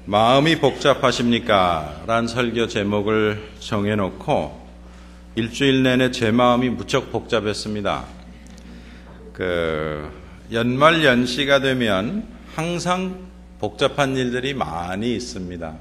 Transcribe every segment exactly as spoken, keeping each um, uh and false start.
마음이 복잡하십니까? 라는 설교 제목을 정해놓고 일주일 내내 제 마음이 무척 복잡했습니다. 그 연말 연시가 되면 항상 복잡한 일들이 많이 있습니다.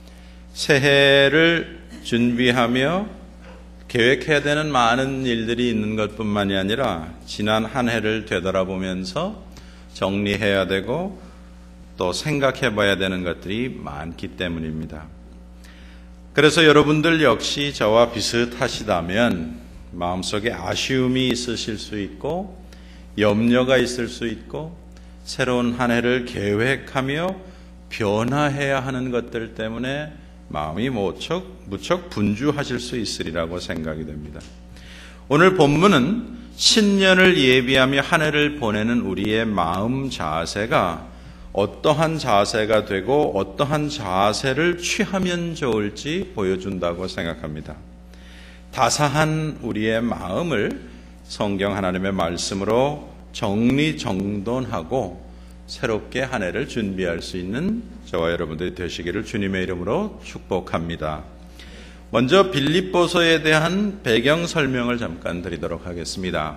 새해를 준비하며 계획해야 되는 많은 일들이 있는 것뿐만이 아니라 지난 한 해를 되돌아보면서 정리해야 되고 또 생각해 봐야 되는 것들이 많기 때문입니다. 그래서 여러분들 역시 저와 비슷하시다면 마음속에 아쉬움이 있으실 수 있고 염려가 있을 수 있고 새로운 한 해를 계획하며 변화해야 하는 것들 때문에 마음이 무척, 무척 분주하실 수 있으리라고 생각이 됩니다. 오늘 본문은 신년을 예비하며 한 해를 보내는 우리의 마음 자세가 어떠한 자세가 되고 어떠한 자세를 취하면 좋을지 보여준다고 생각합니다. 다사한 우리의 마음을 성경 하나님의 말씀으로 정리정돈하고 새롭게 한 해를 준비할 수 있는 저와 여러분들이 되시기를 주님의 이름으로 축복합니다. 먼저 빌립보서에 대한 배경 설명을 잠깐 드리도록 하겠습니다.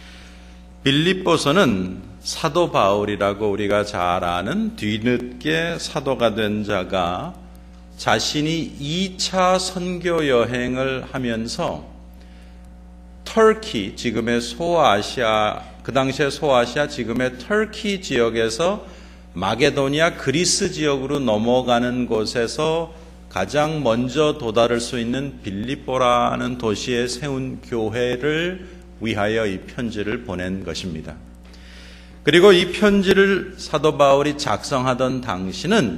빌립보서는 사도 바울이라고 우리가 잘 아는 뒤늦게 사도가 된 자가 자신이 이 차 선교 여행을 하면서 터키, 지금의 소아시아, 그 당시에 소아시아, 지금의 터키 지역에서 마게도니아 그리스 지역으로 넘어가는 곳에서 가장 먼저 도달할 수 있는 빌립보라는 도시에 세운 교회를 위하여 이 편지를 보낸 것입니다. 그리고 이 편지를 사도 바울이 작성하던 당시는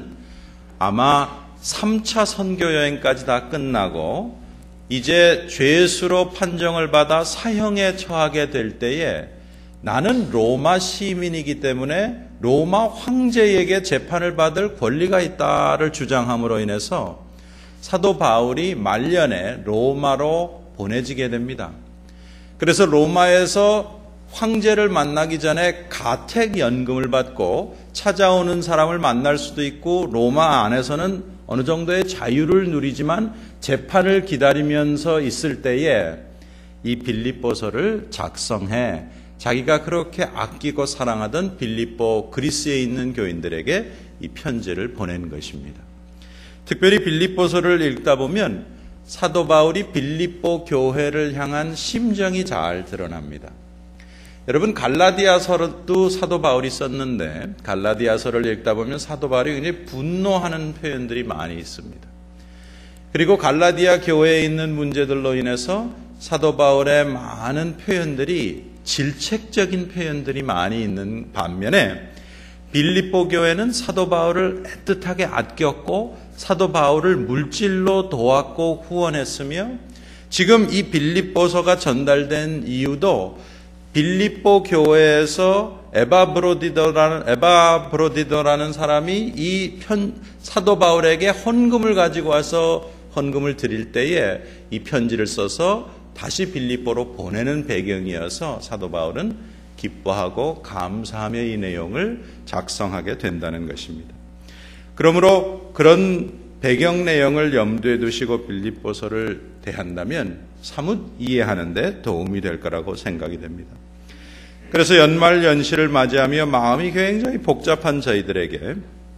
아마 삼 차 선교 여행까지 다 끝나고 이제 죄수로 판정을 받아 사형에 처하게 될 때에 나는 로마 시민이기 때문에 로마 황제에게 재판을 받을 권리가 있다를 주장함으로 인해서 사도 바울이 말년에 로마로 보내지게 됩니다. 그래서 로마에서 황제를 만나기 전에 가택연금을 받고 찾아오는 사람을 만날 수도 있고 로마 안에서는 어느 정도의 자유를 누리지만 재판을 기다리면서 있을 때에 이 빌립보서를 작성해 자기가 그렇게 아끼고 사랑하던 빌립보 그리스에 있는 교인들에게 이 편지를 보낸 것입니다. 특별히 빌립보서를 읽다 보면 사도 바울이 빌립보 교회를 향한 심정이 잘 드러납니다. 여러분 갈라디아서도 사도 바울이 썼는데 갈라디아서를 읽다 보면 사도 바울이 굉장히 분노하는 표현들이 많이 있습니다. 그리고 갈라디아 교회에 있는 문제들로 인해서 사도 바울의 많은 표현들이 질책적인 표현들이 많이 있는 반면에 빌립보 교회는 사도 바울을 애틋하게 아꼈고 사도 바울을 물질로 도왔고 후원했으며 지금 이 빌립보서가 전달된 이유도 빌립보 교회에서 에바브로디도라는, 에바브로디도라는 사람이 이 편, 사도 바울에게 헌금을 가지고 와서 헌금을 드릴 때에 이 편지를 써서 다시 빌립보로 보내는 배경이어서 사도 바울은 기뻐하고 감사하며 이 내용을 작성하게 된다는 것입니다. 그러므로 그런 배경 내용을 염두에 두시고 빌립보서를 대한다면 사뭇 이해하는 데 도움이 될 거라고 생각이 됩니다. 그래서 연말 연시를 맞이하며 마음이 굉장히 복잡한 저희들에게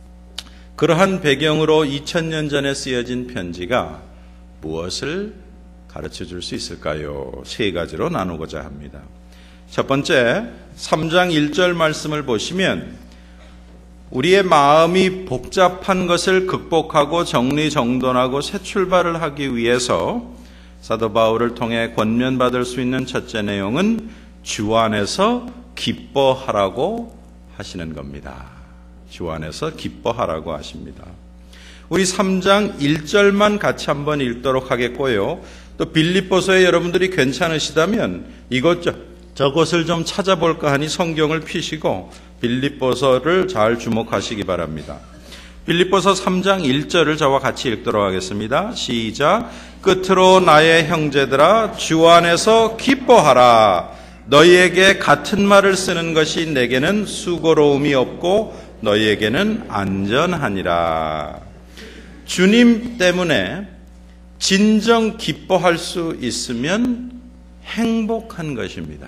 그러한 배경으로 이천 년 전에 쓰여진 편지가 무엇을 가르쳐 줄 수 있을까요? 세 가지로 나누고자 합니다. 첫 번째, 삼 장 일 절 말씀을 보시면 우리의 마음이 복잡한 것을 극복하고 정리정돈하고 새 출발을 하기 위해서 사도 바울을 통해 권면받을 수 있는 첫째 내용은 주 안에서 기뻐하라고 하시는 겁니다. 주 안에서 기뻐하라고 하십니다. 우리 삼 장 일 절만 같이 한번 읽도록 하겠고요. 또 빌립보서에 여러분들이 괜찮으시다면 이것 저것을 좀 찾아볼까 하니 성경을 피시고 빌립보서를 잘 주목하시기 바랍니다. 빌립보서 삼 장 일 절을 저와 같이 읽도록 하겠습니다. 시작. 끝으로 나의 형제들아 주 안에서 기뻐하라. 너희에게 같은 말을 쓰는 것이 내게는 수고로움이 없고 너희에게는 안전하니라. 주님 때문에 진정 기뻐할 수 있으면 행복한 것입니다.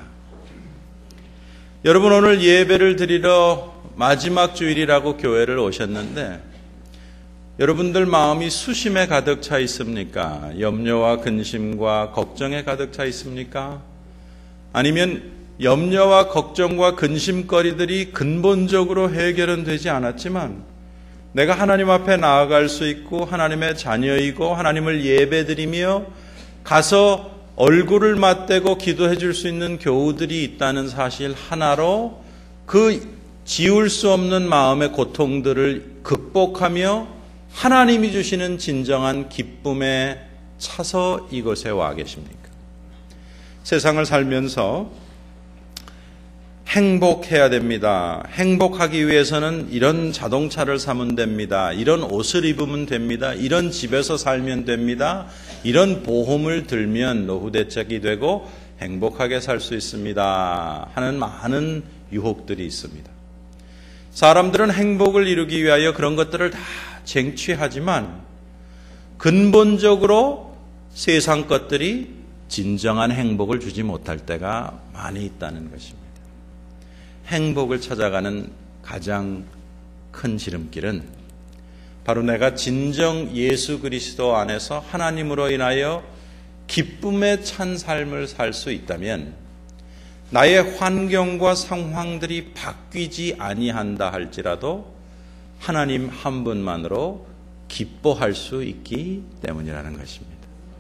여러분, 오늘 예배를 드리러 마지막 주일이라고 교회를 오셨는데 여러분들 마음이 수심에 가득 차 있습니까? 염려와 근심과 걱정에 가득 차 있습니까? 아니면 염려와 걱정과 근심거리들이 근본적으로 해결은 되지 않았지만 내가 하나님 앞에 나아갈 수 있고 하나님의 자녀이고 하나님을 예배드리며 가서 얼굴을 맞대고 기도해 줄 수 있는 교우들이 있다는 사실 하나로 그 지울 수 없는 마음의 고통들을 극복하며 하나님이 주시는 진정한 기쁨에 차서 이곳에 와 계십니까? 세상을 살면서 행복해야 됩니다. 행복하기 위해서는 이런 자동차를 사면 됩니다. 이런 옷을 입으면 됩니다. 이런 집에서 살면 됩니다. 이런 보험을 들면 노후 대책이 되고 행복하게 살 수 있습니다. 하는 많은 유혹들이 있습니다. 사람들은 행복을 이루기 위하여 그런 것들을 다 쟁취하지만 근본적으로 세상 것들이 진정한 행복을 주지 못할 때가 많이 있다는 것입니다. 행복을 찾아가는 가장 큰 지름길은 바로 내가 진정 예수 그리스도 안에서 하나님으로 인하여 기쁨에 찬 삶을 살 수 있다면 나의 환경과 상황들이 바뀌지 아니한다 할지라도 하나님 한 분만으로 기뻐할 수 있기 때문이라는 것입니다.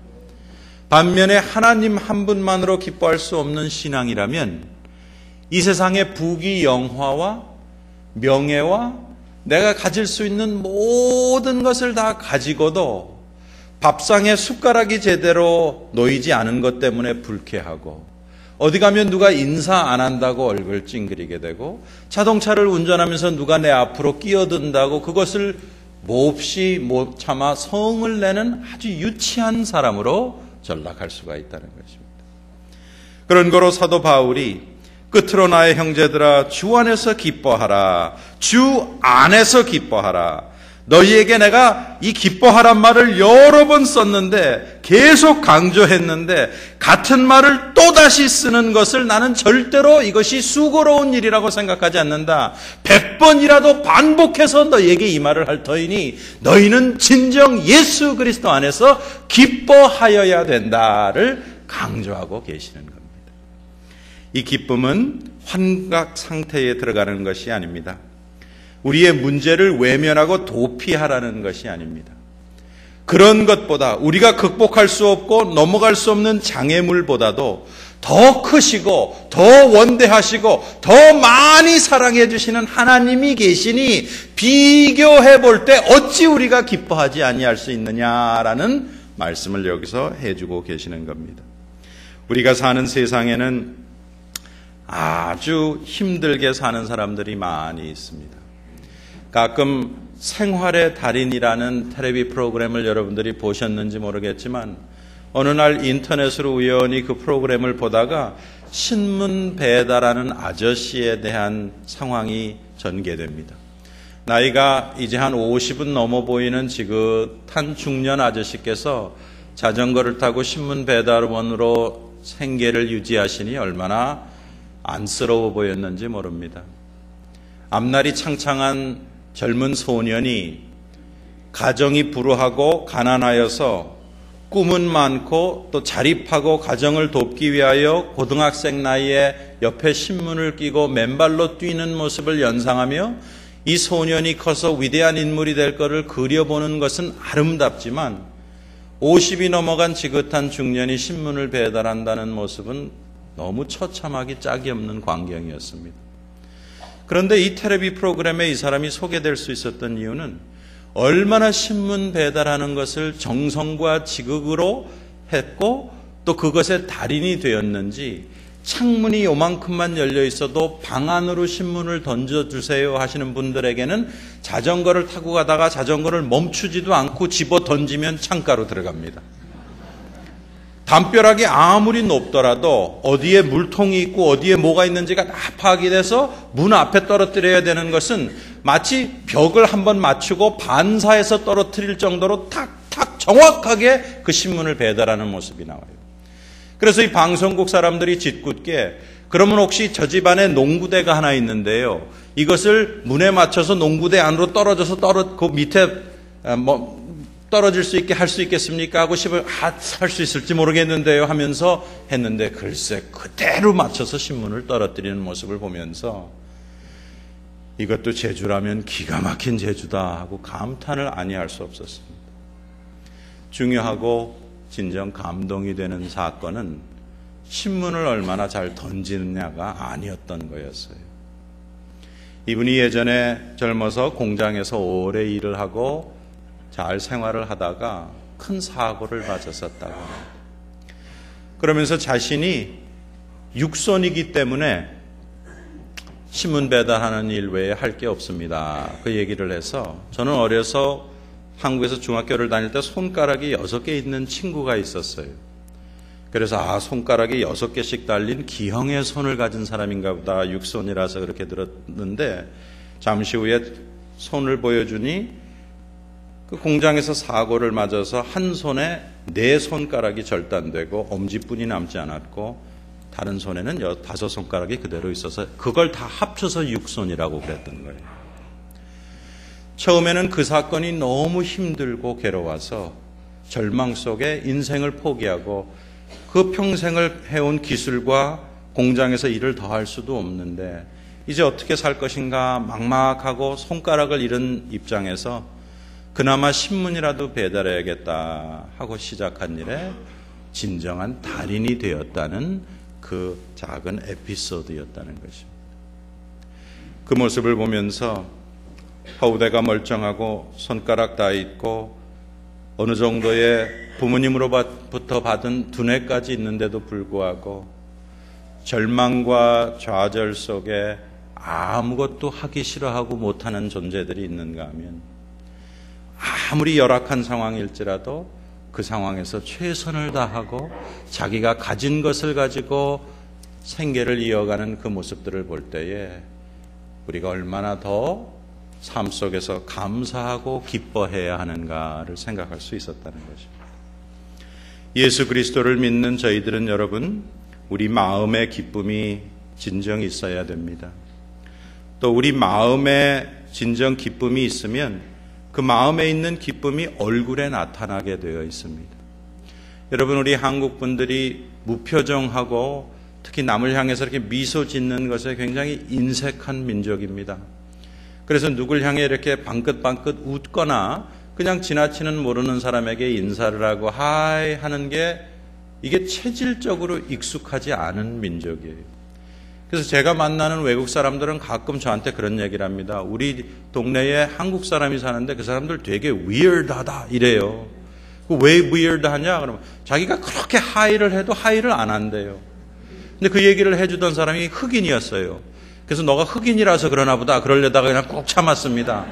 반면에 하나님 한 분만으로 기뻐할 수 없는 신앙이라면 이 세상의 부귀 영화와 명예와 내가 가질 수 있는 모든 것을 다 가지고도 밥상에 숟가락이 제대로 놓이지 않은 것 때문에 불쾌하고 어디 가면 누가 인사 안 한다고 얼굴 찡그리게 되고 자동차를 운전하면서 누가 내 앞으로 끼어든다고 그것을 몹시 못 참아 성을 내는 아주 유치한 사람으로 전락할 수가 있다는 것입니다. 그런 거로 사도 바울이 끝으로 나의 형제들아 주 안에서 기뻐하라. 주 안에서 기뻐하라. 너희에게 내가 이 기뻐하란 말을 여러 번 썼는데 계속 강조했는데 같은 말을 또다시 쓰는 것을 나는 절대로 이것이 수고로운 일이라고 생각하지 않는다. 백 번이라도 반복해서 너희에게 이 말을 할 터이니 너희는 진정 예수 그리스도 안에서 기뻐하여야 된다를 강조하고 계시는 겁니다. 이 기쁨은 환각 상태에 들어가는 것이 아닙니다. 우리의 문제를 외면하고 도피하라는 것이 아닙니다. 그런 것보다 우리가 극복할 수 없고 넘어갈 수 없는 장애물보다도 더 크시고 더 원대하시고 더 많이 사랑해 주시는 하나님이 계시니 비교해 볼 때 어찌 우리가 기뻐하지 아니할 수 있느냐라는 말씀을 여기서 해주고 계시는 겁니다. 우리가 사는 세상에는 아주 힘들게 사는 사람들이 많이 있습니다. 가끔 생활의 달인이라는 텔레비 프로그램을 여러분들이 보셨는지 모르겠지만 어느 날 인터넷으로 우연히 그 프로그램을 보다가 신문 배달하는 아저씨에 대한 상황이 전개됩니다. 나이가 이제 한 오십은 넘어 보이는 지긋한 중년 아저씨께서 자전거를 타고 신문 배달원으로 생계를 유지하시니 얼마나 안쓰러워 보였는지 모릅니다. 앞날이 창창한 젊은 소년이 가정이 불우하고 가난하여서 꿈은 많고 또 자립하고 가정을 돕기 위하여 고등학생 나이에 옆에 신문을 끼고 맨발로 뛰는 모습을 연상하며 이 소년이 커서 위대한 인물이 될 것을 그려보는 것은 아름답지만 오십이 넘어간 지긋한 중년이 신문을 배달한다는 모습은 너무 처참하기 짝이 없는 광경이었습니다. 그런데 이 텔레비 프로그램에 이 사람이 소개될 수 있었던 이유는 얼마나 신문 배달하는 것을 정성과 지극으로 했고 또 그것의 달인이 되었는지 창문이 요만큼만 열려 있어도 방 안으로 신문을 던져주세요 하시는 분들에게는 자전거를 타고 가다가 자전거를 멈추지도 않고 집어 던지면 창가로 들어갑니다. 담벼락이 아무리 높더라도 어디에 물통이 있고 어디에 뭐가 있는지가 다 파악이 돼서 문 앞에 떨어뜨려야 되는 것은 마치 벽을 한번 맞추고 반사해서 떨어뜨릴 정도로 탁탁 정확하게 그 신문을 배달하는 모습이 나와요. 그래서 이 방송국 사람들이 짓궂게 그러면 혹시 저 집안에 농구대가 하나 있는데요. 이것을 문에 맞춰서 농구대 안으로 떨어져서 떨어 그 밑에 뭐 떨어질 수 있게 할 수 있겠습니까? 하고 싶어요. 아, 할 수 있을지 모르겠는데요 하면서 했는데 글쎄 그대로 맞춰서 신문을 떨어뜨리는 모습을 보면서 이것도 제주라면 기가 막힌 제주다 하고 감탄을 아니할 수 없었습니다. 중요하고 진정 감동이 되는 사건은 신문을 얼마나 잘 던지느냐가 아니었던 거였어요. 이분이 예전에 젊어서 공장에서 오래 일을 하고 잘 생활을 하다가 큰 사고를 맞았었다고 합니다. 그러면서 자신이 육손이기 때문에 신문 배달하는 일 외에 할 게 없습니다. 그 얘기를 해서 저는 어려서 한국에서 중학교를 다닐 때 손가락이 여섯 개 있는 친구가 있었어요. 그래서 아, 손가락이 여섯 개씩 달린 기형의 손을 가진 사람인가 보다. 육손이라서 그렇게 들었는데 잠시 후에 손을 보여주니 그 공장에서 사고를 맞아서 한 손에 네 손가락이 절단되고 엄지뿐이 남지 않았고 다른 손에는 다섯 손가락이 그대로 있어서 그걸 다 합쳐서 육손이라고 그랬던 거예요. 처음에는 그 사건이 너무 힘들고 괴로워서 절망 속에 인생을 포기하고 그 평생을 해온 기술과 공장에서 일을 더 할 수도 없는데 이제 어떻게 살 것인가 막막하고 손가락을 잃은 입장에서 그나마 신문이라도 배달해야겠다 하고 시작한 일에 진정한 달인이 되었다는 그 작은 에피소드였다는 것입니다. 그 모습을 보면서 허우대가 멀쩡하고 손가락 다 있고 어느 정도의 부모님으로부터 받은 두뇌까지 있는데도 불구하고 절망과 좌절 속에 아무것도 하기 싫어하고 못하는 존재들이 있는가 하면 아무리 열악한 상황일지라도 그 상황에서 최선을 다하고 자기가 가진 것을 가지고 생계를 이어가는 그 모습들을 볼 때에 우리가 얼마나 더 삶 속에서 감사하고 기뻐해야 하는가를 생각할 수 있었다는 것입니다. 예수 그리스도를 믿는 저희들은 여러분, 우리 마음의 기쁨이 진정 있어야 됩니다. 또 우리 마음에 진정 기쁨이 있으면 그 마음에 있는 기쁨이 얼굴에 나타나게 되어 있습니다. 여러분, 우리 한국 분들이 무표정하고 특히 남을 향해서 이렇게 미소 짓는 것에 굉장히 인색한 민족입니다. 그래서 누굴 향해 이렇게 방긋방긋 웃거나 그냥 지나치는 모르는 사람에게 인사를 하고 하이 하는 게 이게 체질적으로 익숙하지 않은 민족이에요. 그래서 제가 만나는 외국 사람들은 가끔 저한테 그런 얘기를 합니다. 우리 동네에 한국 사람이 사는데 그 사람들 되게 weird하다 이래요. 왜 weird하냐? 그러면 자기가 그렇게 하이를 해도 하이를 안 한대요. 근데 그 얘기를 해주던 사람이 흑인이었어요. 그래서 너가 흑인이라서 그러나 보다 그러려다가 그냥 꾹 참았습니다.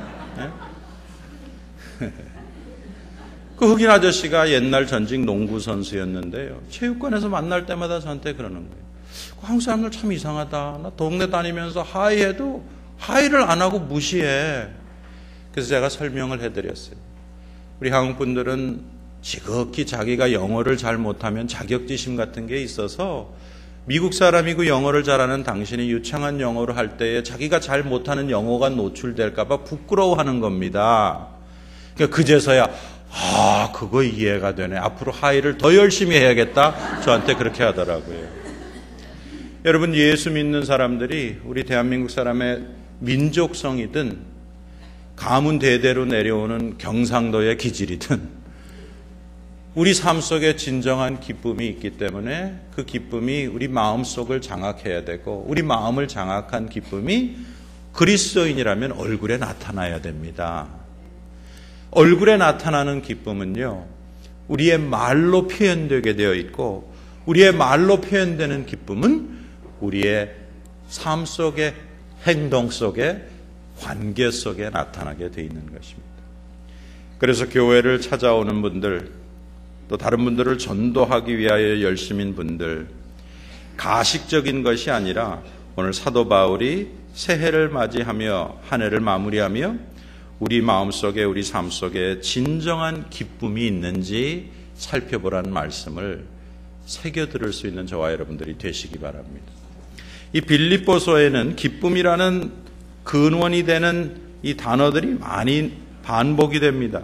네? 그 흑인 아저씨가 옛날 전직 농구 선수였는데요. 체육관에서 만날 때마다 저한테 그러는 거예요. 한국 사람들 참 이상하다. 나 동네 다니면서 하이해도 하이를 안 하고 무시해. 그래서 제가 설명을 해드렸어요. 우리 한국 분들은 지극히 자기가 영어를 잘 못하면 자격지심 같은 게 있어서 미국 사람이고 영어를 잘하는 당신이 유창한 영어를 할 때에 자기가 잘 못하는 영어가 노출될까 봐 부끄러워하는 겁니다. 그러니까 그제서야 아, 그거 이해가 되네. 앞으로 하이를 더 열심히 해야겠다. 저한테 그렇게 하더라고요. 여러분, 예수 믿는 사람들이 우리 대한민국 사람의 민족성이든 가문 대대로 내려오는 경상도의 기질이든 우리 삶 속에 진정한 기쁨이 있기 때문에 그 기쁨이 우리 마음속을 장악해야 되고 우리 마음을 장악한 기쁨이 그리스도인이라면 얼굴에 나타나야 됩니다. 얼굴에 나타나는 기쁨은요, 우리의 말로 표현되게 되어 있고 우리의 말로 표현되는 기쁨은 우리의 삶 속에 행동 속에 관계 속에 나타나게 되어 있는 것입니다. 그래서 교회를 찾아오는 분들 또 다른 분들을 전도하기 위하여 열심인 분들 가식적인 것이 아니라 오늘 사도 바울이 새해를 맞이하며 한 해를 마무리하며 우리 마음속에 우리 삶 속에 진정한 기쁨이 있는지 살펴보라는 말씀을 새겨 들을 수 있는 저와 여러분들이 되시기 바랍니다. 이 빌립보서에는 기쁨이라는 근원이 되는 이 단어들이 많이 반복이 됩니다.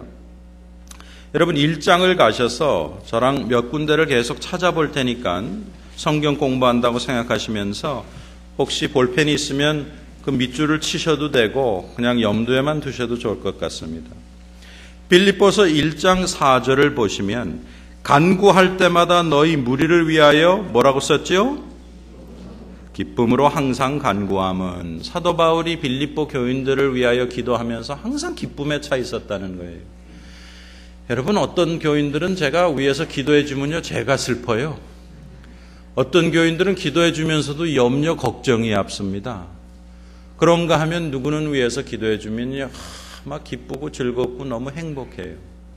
여러분 일 장을 가셔서 저랑 몇 군데를 계속 찾아볼 테니까 성경 공부한다고 생각하시면서 혹시 볼펜이 있으면 그 밑줄을 치셔도 되고 그냥 염두에만 두셔도 좋을 것 같습니다. 빌립보서 일 장 사 절을 보시면 간구할 때마다 너희 무리를 위하여 뭐라고 썼죠? 기쁨으로 항상 간구함은, 사도 바울이 빌립보 교인들을 위하여 기도하면서 항상 기쁨에 차 있었다는 거예요. 여러분 어떤 교인들은 제가 위에서 기도해 주면요 제가 슬퍼요. 어떤 교인들은 기도해 주면서도 염려 걱정이 앞섭니다. 그런가 하면 누구는 위에서 기도해 주면요 막 기쁘고 즐겁고 너무 행복해요.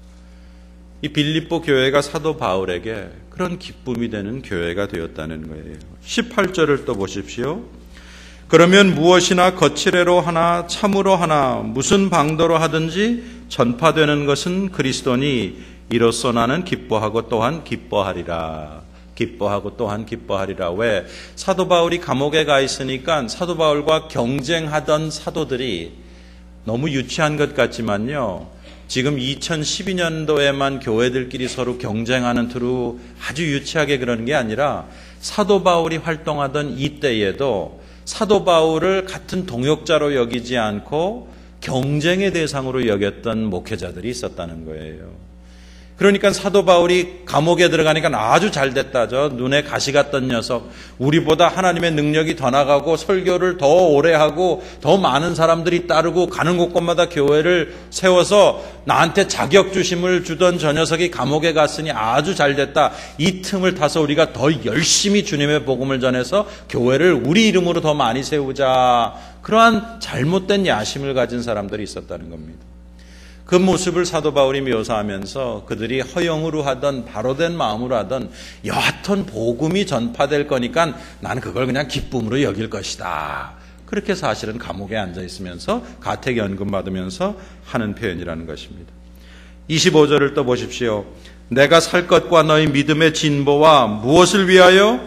이 빌립보 교회가 사도 바울에게 그런 기쁨이 되는 교회가 되었다는 거예요. 십팔 절을 또 보십시오. 그러면 무엇이나 거칠애로 하나 참으로 하나 무슨 방도로 하든지 전파되는 것은 그리스도니 이로써 나는 기뻐하고 또한 기뻐하리라. 기뻐하고 또한 기뻐하리라. 왜? 사도 바울이 감옥에 가 있으니까 사도 바울과 경쟁하던 사도들이 너무 유치한 것 같지만요. 지금 이천십이 년도에만 교회들끼리 서로 경쟁하는 투로 아주 유치하게 그러는 게 아니라 사도 바울이 활동하던 이때에도 사도 바울을 같은 동역자로 여기지 않고 경쟁의 대상으로 여겼던 목회자들이 있었다는 거예요. 그러니까 사도 바울이 감옥에 들어가니까 아주 잘 됐다. 저 눈에 가시 같던 녀석. 우리보다 하나님의 능력이 더 나가고 설교를 더 오래 하고 더 많은 사람들이 따르고 가는 곳곳마다 교회를 세워서 나한테 자격 주심을 주던 저 녀석이 감옥에 갔으니 아주 잘 됐다. 이 틈을 타서 우리가 더 열심히 주님의 복음을 전해서 교회를 우리 이름으로 더 많이 세우자. 그러한 잘못된 야심을 가진 사람들이 있었다는 겁니다. 그 모습을 사도 바울이 묘사하면서 그들이 허영으로 하던 바로된 마음으로 하던 여하튼 복음이 전파될 거니까 나는 그걸 그냥 기쁨으로 여길 것이다. 그렇게 사실은 감옥에 앉아 있으면서 가택연금 받으면서 하는 표현이라는 것입니다. 이십오 절을 또 보십시오. 내가 살 것과 너희 믿음의 진보와 무엇을 위하여?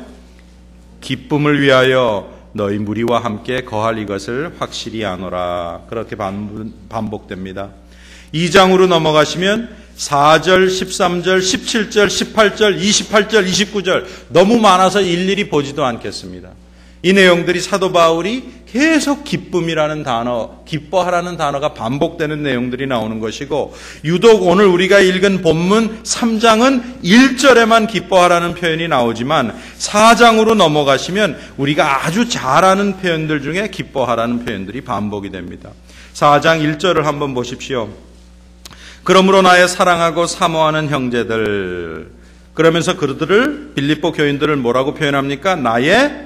기쁨을 위하여 너희 무리와 함께 거할 이것을 확실히 아노라. 그렇게 반복됩니다. 이 장으로 넘어가시면 사 절, 십삼 절, 십칠 절, 십팔 절, 이십팔 절, 이십구 절 너무 많아서 일일이 보지도 않겠습니다. 이 내용들이 사도 바울이 계속 기쁨이라는 단어, 기뻐하라는 단어가 반복되는 내용들이 나오는 것이고 유독 오늘 우리가 읽은 본문 삼 장은 일 절에만 기뻐하라는 표현이 나오지만 사 장으로 넘어가시면 우리가 아주 잘 아는 표현들 중에 기뻐하라는 표현들이 반복이 됩니다. 사 장 일 절을 한번 보십시오. 그러므로 나의 사랑하고 사모하는 형제들, 그러면서 그들을 빌립보 교인들을 뭐라고 표현합니까? 나의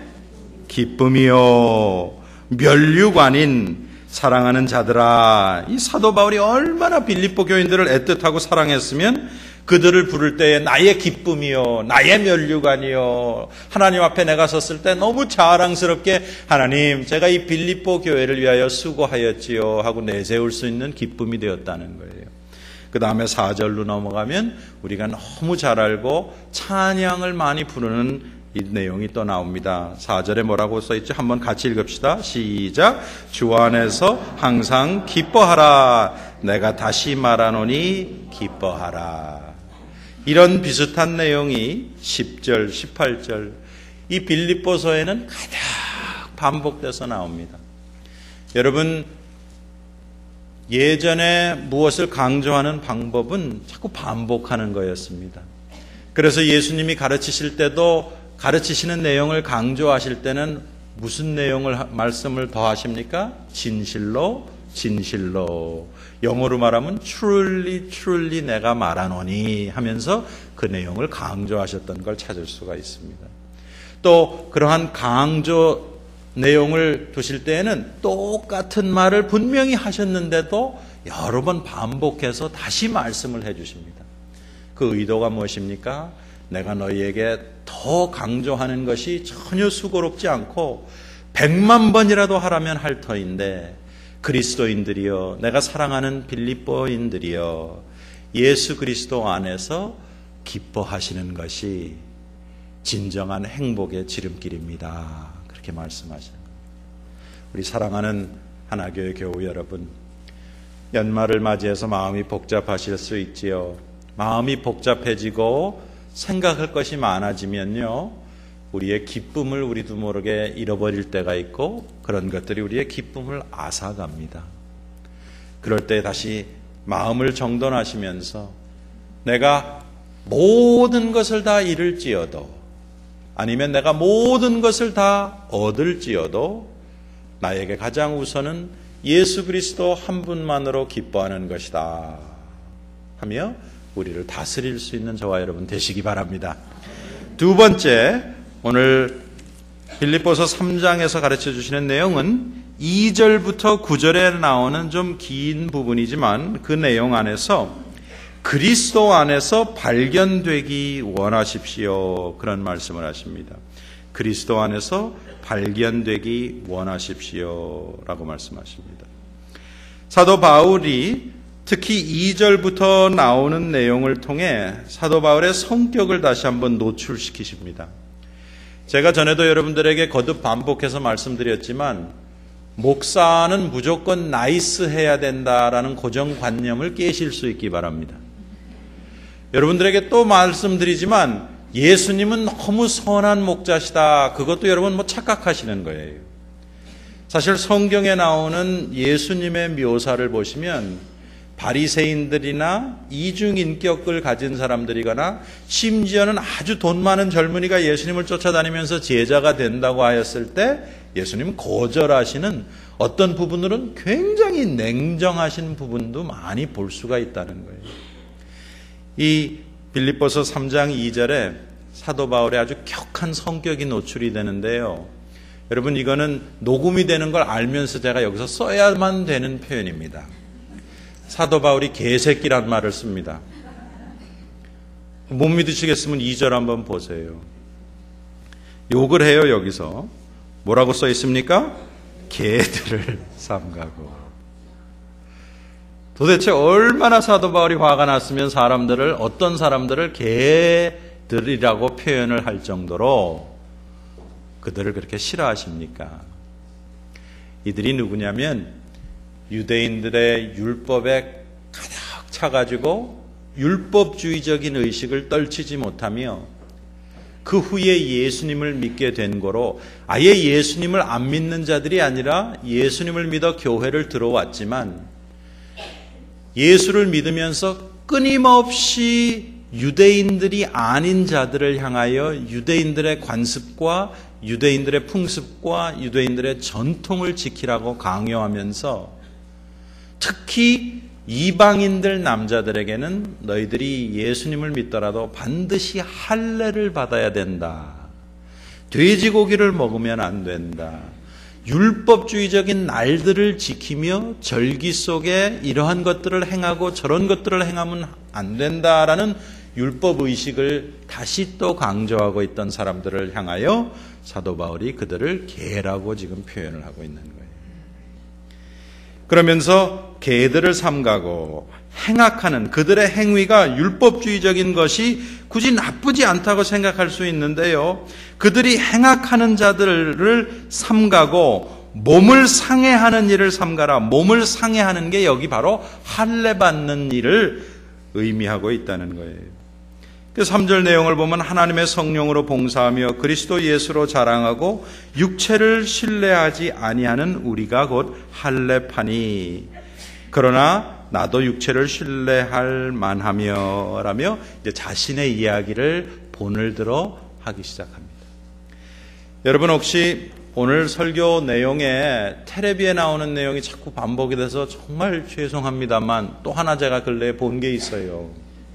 기쁨이요 면류관인 사랑하는 자들아. 이 사도 바울이 얼마나 빌립보 교인들을 애틋하고 사랑했으면 그들을 부를 때에 나의 기쁨이요 나의 면류관이요 하나님 앞에 내가 섰을 때 너무 자랑스럽게 하나님 제가 이 빌립보 교회를 위하여 수고하였지요 하고 내세울 수 있는 기쁨이 되었다는 거예요. 그 다음에 사 절로 넘어가면 우리가 너무 잘 알고 찬양을 많이 부르는 이 내용이 또 나옵니다. 사 절에 뭐라고 써있죠? 한번 같이 읽읍시다. 시작. 주 안에서 항상 기뻐하라. 내가 다시 말하노니 기뻐하라. 이런 비슷한 내용이 십 절, 십팔 절 이 빌립보서에는 가득 반복돼서 나옵니다. 여러분 예전에 무엇을 강조하는 방법은 자꾸 반복하는 거였습니다. 그래서 예수님이 가르치실 때도 가르치시는 내용을 강조하실 때는 무슨 내용을 말씀을 더 하십니까? 진실로 진실로 영어로 말하면 truly truly 내가 말하노니 하면서 그 내용을 강조하셨던 걸 찾을 수가 있습니다. 또 그러한 강조 내용을 두실 때에는 똑같은 말을 분명히 하셨는데도 여러 번 반복해서 다시 말씀을 해 주십니다. 그 의도가 무엇입니까? 내가 너희에게 더 강조하는 것이 전혀 수고롭지 않고 백만 번이라도 하라면 할 터인데 그리스도인들이여, 내가 사랑하는 빌립보인들이여, 예수 그리스도 안에서 기뻐하시는 것이 진정한 행복의 지름길입니다. 그렇게 말씀하시는 겁니다. 우리 사랑하는 하나교회 교우 여러분, 연말을 맞이해서 마음이 복잡하실 수 있지요. 마음이 복잡해지고 생각할 것이 많아지면요, 우리의 기쁨을 우리도 모르게 잃어버릴 때가 있고, 그런 것들이 우리의 기쁨을 앗아갑니다. 그럴 때 다시 마음을 정돈하시면서 내가 모든 것을 다 잃을지어도, 아니면 내가 모든 것을 다 얻을지어도 나에게 가장 우선은 예수 그리스도 한 분만으로 기뻐하는 것이다 하며 우리를 다스릴 수 있는 저와 여러분 되시기 바랍니다. 두 번째, 오늘 빌립보서 삼 장에서 가르쳐 주시는 내용은 이 절부터 구 절에 나오는 좀 긴 부분이지만 그 내용 안에서 그리스도 안에서 발견되기 원하십시오, 그런 말씀을 하십니다. 그리스도 안에서 발견되기 원하십시오 라고 말씀하십니다. 사도 바울이 특히 이 절부터 나오는 내용을 통해 사도 바울의 성격을 다시 한번 노출시키십니다. 제가 전에도 여러분들에게 거듭 반복해서 말씀드렸지만, 목사는 무조건 나이스 해야 된다라는 고정관념을 깨실 수 있기 바랍니다. 여러분들에게 또 말씀드리지만, 예수님은 너무 선한 목자시다, 그것도 여러분 뭐 착각하시는 거예요. 사실 성경에 나오는 예수님의 묘사를 보시면 바리새인들이나 이중인격을 가진 사람들이거나 심지어는 아주 돈 많은 젊은이가 예수님을 쫓아다니면서 제자가 된다고 하였을 때 예수님은 거절하시는, 어떤 부분으로는 굉장히 냉정하신 부분도 많이 볼 수가 있다는 거예요. 이 빌립보서 삼 장 이 절에 사도 바울의 아주 격한 성격이 노출이 되는데요, 여러분 이거는 녹음이 되는 걸 알면서 제가 여기서 써야만 되는 표현입니다. 사도 바울이 개새끼란 말을 씁니다. 못 믿으시겠으면 이 절 한번 보세요. 욕을 해요. 여기서 뭐라고 써 있습니까? 개들을 삼가고. 도대체 얼마나 사도 바울이 화가 났으면 사람들을, 어떤 사람들을 개들이라고 표현을 할 정도로 그들을 그렇게 싫어하십니까? 이들이 누구냐면 유대인들의 율법에 가득 차가지고 율법주의적인 의식을 떨치지 못하며 그 후에 예수님을 믿게 된 거로, 아예 예수님을 안 믿는 자들이 아니라 예수님을 믿어 교회를 들어왔지만 예수를 믿으면서 끊임없이 유대인들이 아닌 자들을 향하여 유대인들의 관습과 유대인들의 풍습과 유대인들의 전통을 지키라고 강요하면서, 특히 이방인들 남자들에게는 너희들이 예수님을 믿더라도 반드시 할례를 받아야 된다, 돼지고기를 먹으면 안 된다, 율법주의적인 날들을 지키며 절기 속에 이러한 것들을 행하고 저런 것들을 행하면 안 된다라는 율법의식을 다시 또 강조하고 있던 사람들을 향하여 사도 바울이 그들을 개라고 지금 표현을 하고 있는 거예요. 그러면서 개들을 삼가고 행악하는 그들의 행위가 율법주의적인 것이 굳이 나쁘지 않다고 생각할 수 있는데요, 그들이 행악하는 자들을 삼가고 몸을 상해하는 일을 삼가라. 몸을 상해하는 게 여기 바로 할례 받는 일을 의미하고 있다는 거예요. 그 삼 절 내용을 보면 하나님의 성령으로 봉사하며 그리스도 예수로 자랑하고 육체를 신뢰하지 아니하는 우리가 곧 할례파니, 그러나 나도 육체를 신뢰할 만하며 라며 이제 자신의 이야기를 본을 들어 하기 시작합니다. 여러분 혹시 오늘 설교 내용에 텔레비에 나오는 내용이 자꾸 반복이 돼서 정말 죄송합니다만 또 하나 제가 근래에 본 게 있어요.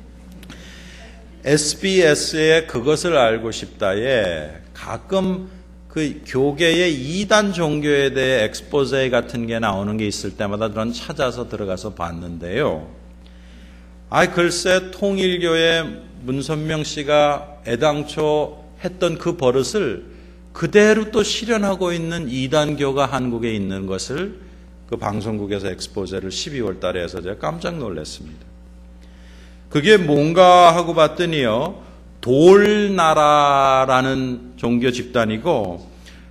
에스비에스의 그것을 알고 싶다에 가끔 그 교계의 이단 종교에 대해 엑스포제 같은 게 나오는 게 있을 때마다 저는 찾아서 들어가서 봤는데요. 아, 글쎄 통일교의 문선명 씨가 애당초 했던 그 버릇을 그대로 또 실현하고 있는 이단교가 한국에 있는 것을 그 방송국에서 엑스포제를 십이월 달에 해서 제가 깜짝 놀랐습니다. 그게 뭔가 하고 봤더니요, 돌나라라는 종교 집단이고